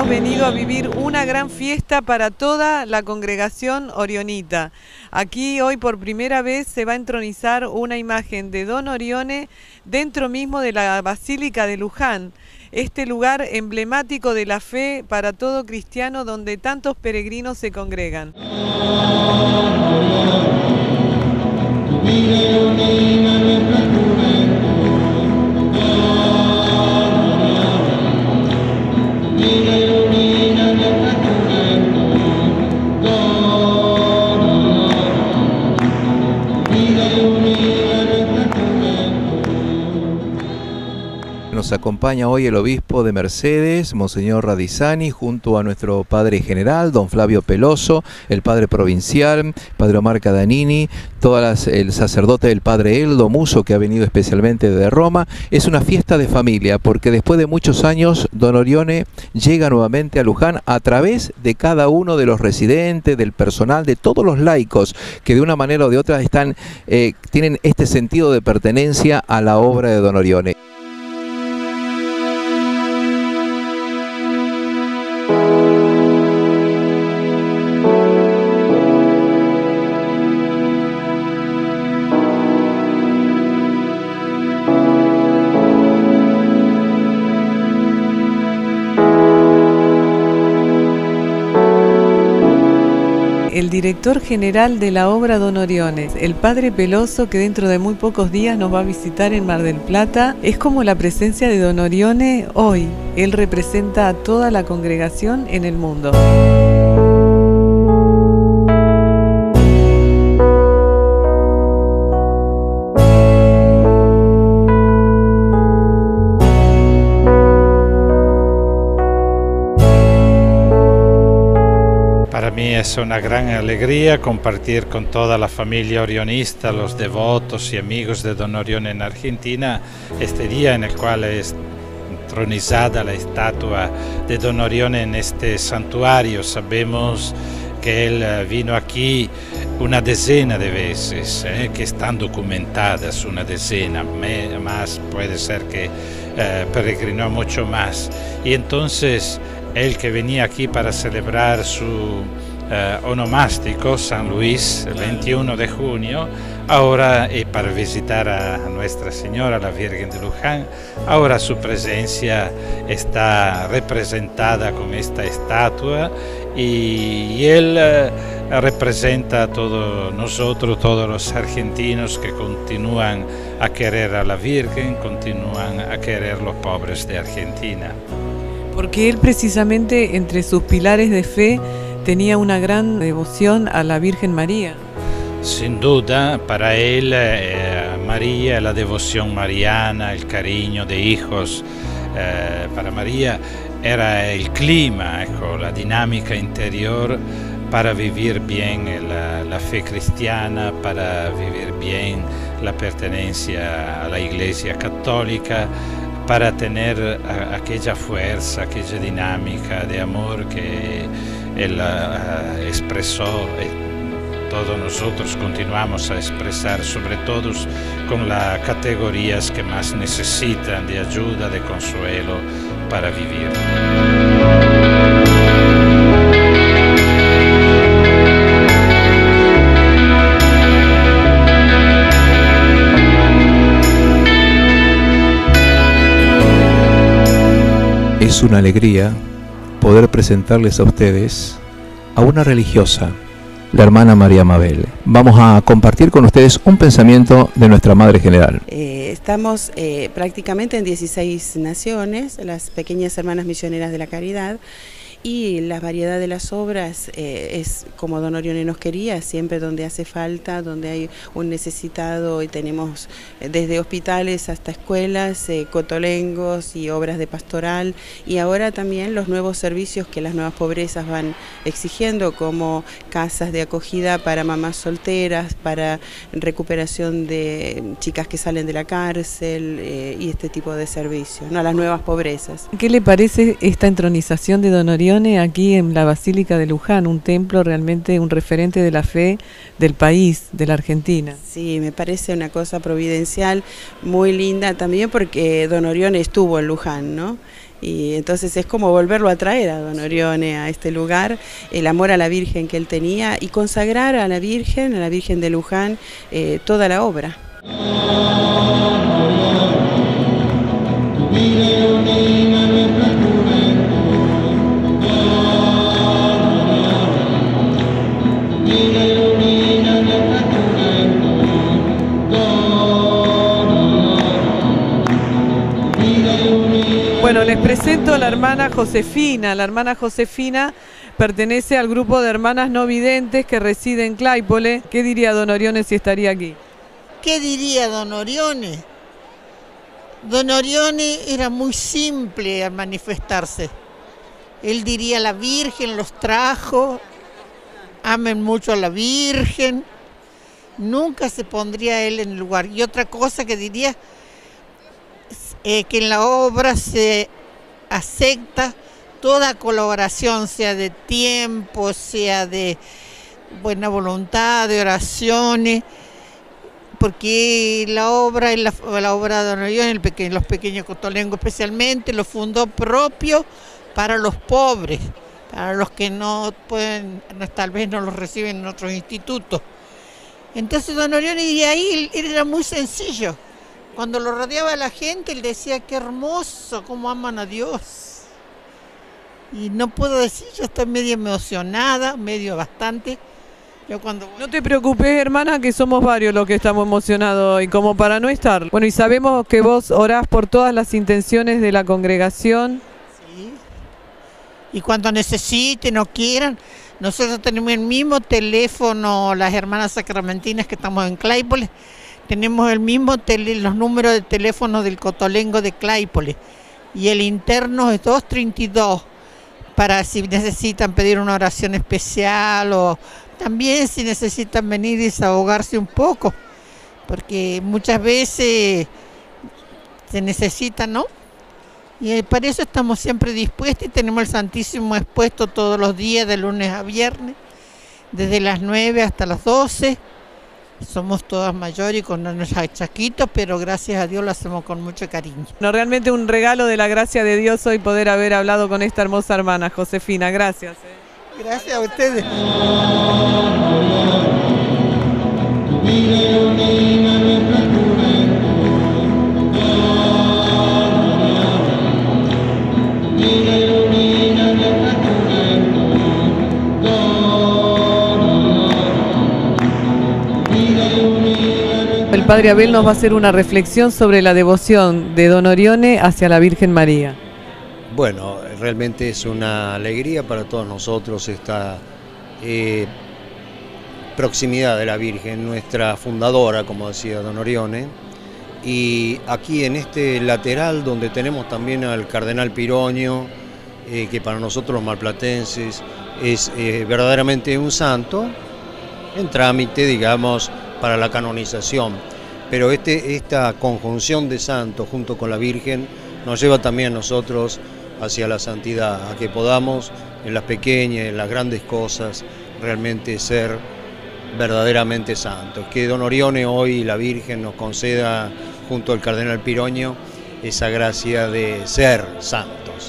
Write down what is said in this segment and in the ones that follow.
hemos venido a vivir una gran fiesta para toda la congregación orionita. Aquí hoy por primera vez se va a entronizar una imagen de Don Orione dentro mismo de la Basílica de Luján, este lugar emblemático de la fe para todo cristiano donde tantos peregrinos se congregan. Nos acompaña hoy el obispo de Mercedes, Monseñor Radizani, junto a nuestro padre general, don Flavio Peloso, el padre provincial, padre Omar Cadanini, el sacerdote del padre Eldo Muso, que ha venido especialmente de Roma. Es una fiesta de familia, porque después de muchos años, don Orione llega nuevamente a Luján a través de cada uno de los residentes, del personal, de todos los laicos, que de una manera o de otra tienen este sentido de pertenencia a la obra de don Orione. El director general de la obra Don Orione, el padre Peloso, que dentro de muy pocos días nos va a visitar en Mar del Plata, es como la presencia de Don Orione hoy. Él representa a toda la congregación en el mundo. Para mí es una gran alegría compartir con toda la familia orionista, los devotos y amigos de Don Orione en Argentina, este día en el cual es entronizada la estatua de Don Orione en este santuario. Sabemos que él vino aquí una decena de veces, que están documentadas, una decena, más puede ser que peregrinó mucho más. Y entonces él, que venía aquí para celebrar su onomástico San Luis el 21 de junio, ahora para visitar a Nuestra Señora, la Virgen de Luján, ahora su presencia está representada con esta estatua y él representa a todos nosotros, todos los argentinos que continúan a querer a la Virgen, continúan a querer los pobres de Argentina. Porque él precisamente entre sus pilares de fe tenía una gran devoción a la Virgen María. Sin duda, para él María, la devoción mariana, el cariño de hijos para María era el clima, la dinámica interior para vivir bien la fe cristiana, para vivir bien la pertenencia a la Iglesia católica, para tener aquella fuerza, aquella dinámica de amor que él expresó. Todos nosotros continuamos a expresar, sobre todo con las categorías que más necesitan de ayuda, de consuelo para vivir. Es una alegría poder presentarles a ustedes a una religiosa, la hermana María Mabel. Vamos a compartir con ustedes un pensamiento de nuestra Madre General. Estamos prácticamente en 16 naciones, las pequeñas hermanas misioneras de la caridad, y la variedad de las obras es como Don Orione nos quería, siempre donde hace falta, donde hay un necesitado, y tenemos desde hospitales hasta escuelas, cotolengos y obras de pastoral, y ahora también los nuevos servicios que las nuevas pobrezas van exigiendo, como casas de acogida para mamás solteras, para recuperación de chicas que salen de la cárcel y este tipo de servicios, ¿no? Las nuevas pobrezas. ¿Qué le parece esta entronización de Don Orione Orione aquí en la Basílica de Luján, un templo realmente un referente de la fe del país, de la Argentina. Sí, me parece una cosa providencial muy linda también porque don Orione estuvo en Luján, ¿no? Y entonces es como volverlo a traer a don Orione a este lugar, el amor a la Virgen que él tenía y consagrar a la Virgen de Luján, toda la obra. Bueno, les presento a la hermana Josefina. La hermana Josefina pertenece al grupo de hermanas no videntes que reside en Claypole. ¿Qué diría don Orione si estaría aquí? ¿Qué diría don Orione? Don Orione era muy simple al manifestarse. Él diría: la Virgen los trajo, amen mucho a la Virgen. Nunca se pondría él en el lugar. Y otra cosa que diría, que en la obra se acepta toda colaboración, sea de tiempo, sea de buena voluntad, de oraciones, porque la obra de don Orione, los pequeños cotolengos especialmente, lo fundó propio para los pobres, para los que no pueden, tal vez no los reciben en otros institutos. Entonces don Orione, y ahí él era muy sencillo. Cuando lo rodeaba la gente, él decía: qué hermoso, cómo aman a Dios. Y no puedo decir, yo estoy medio emocionada, bastante. No te preocupes, hermana, que somos varios los que estamos emocionados hoy, como para no estar. Bueno, y sabemos que vos orás por todas las intenciones de la congregación. Sí. Y cuando necesiten o quieran, nosotros tenemos el mismo teléfono, las hermanas sacramentinas que estamos en Claypole. Tenemos el mismo los números de teléfono del Cotolengo de Claypole. Y el interno es 232, para si necesitan pedir una oración especial o también si necesitan venir y desahogarse un poco, porque muchas veces se necesita, ¿no? Y para eso estamos siempre dispuestos y tenemos el Santísimo expuesto todos los días, de lunes a viernes, desde las 9 hasta las 12. Somos todas mayores y con nuestros achaquitos, pero gracias a Dios lo hacemos con mucho cariño. No, realmente un regalo de la gracia de Dios hoy poder haber hablado con esta hermosa hermana, Josefina. Gracias. Gracias a ustedes. El Padre Abel nos va a hacer una reflexión sobre la devoción de don Orione hacia la Virgen María. Bueno, realmente es una alegría para todos nosotros esta proximidad de la Virgen, nuestra fundadora, como decía don Orione. Y aquí en este lateral donde tenemos también al Cardenal Piroño, que para nosotros los malplatenses es verdaderamente un santo, en trámite, digamos, para la canonización. Pero esta conjunción de santos junto con la Virgen nos lleva también a nosotros hacia la santidad, a que podamos en las pequeñas, en las grandes cosas, realmente ser verdaderamente santos. Que don Orione hoy, la Virgen, nos conceda junto al Cardenal Piroño esa gracia de ser santos.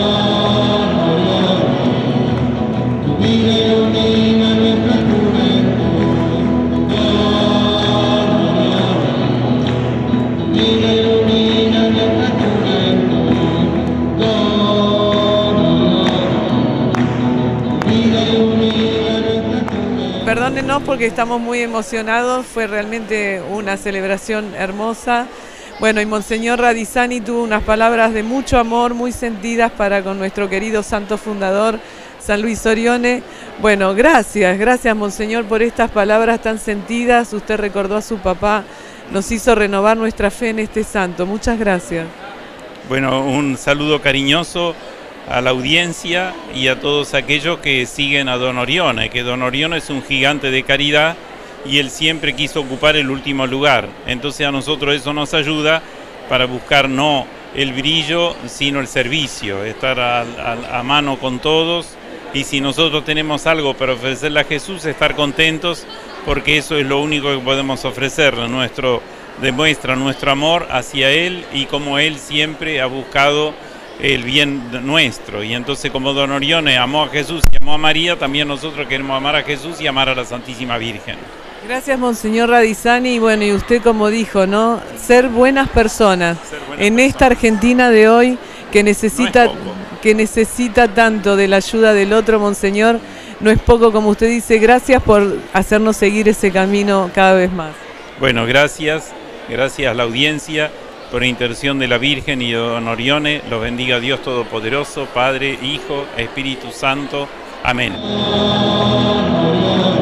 Perdónenos porque estamos muy emocionados, fue realmente una celebración hermosa. Bueno, y Monseñor Radizani tuvo unas palabras de mucho amor, muy sentidas para con nuestro querido santo fundador, San Luis Orione. Bueno, gracias Monseñor por estas palabras tan sentidas. Usted recordó a su papá, nos hizo renovar nuestra fe en este santo. Muchas gracias. Bueno, un saludo cariñoso a la audiencia y a todos aquellos que siguen a don Orione, que don Orione es un gigante de caridad y él siempre quiso ocupar el último lugar. Entonces a nosotros eso nos ayuda para buscar no el brillo, sino el servicio, estar a mano con todos, y si nosotros tenemos algo para ofrecerle a Jesús, estar contentos, porque eso es lo único que podemos ofrecerle, demuestra nuestro amor hacia Él y como Él siempre ha buscado el bien nuestro. Y entonces, como don Orione amó a Jesús y amó a María, también nosotros queremos amar a Jesús y amar a la Santísima Virgen. Gracias, Monseñor Radizani. Y bueno, y usted como dijo, ¿no? Ser buenas personas en esta Argentina de hoy que necesita tanto de la ayuda del otro, Monseñor. No es poco, como usted dice. Gracias por hacernos seguir ese camino cada vez más. Bueno, gracias a la audiencia, por intercesión de la Virgen y de don Orione. Los bendiga Dios Todopoderoso, Padre, Hijo, Espíritu Santo. Amén.